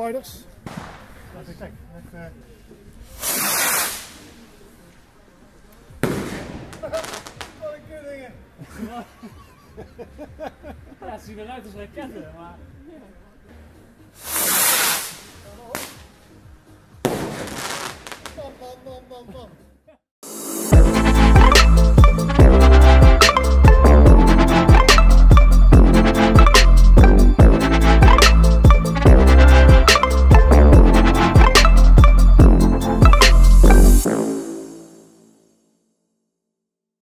sliders. Kijk, Wat een kuddingen. Ja, het ziet eruit als raketten, maar... Bam, bam, bam, bam, bam.